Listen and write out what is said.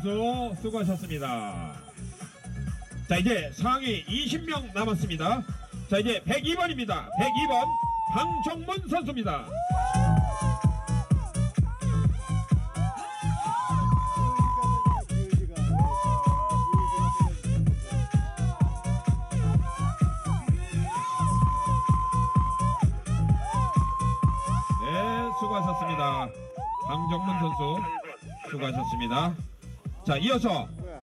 수고하셨습니다. 자, 이제 상위 20명 남았습니다. 자, 이제 102번입니다. 102번 방정문 선수입니다. 네, 수고하셨습니다. 방정문 선수 수고하셨습니다. 자, 이어서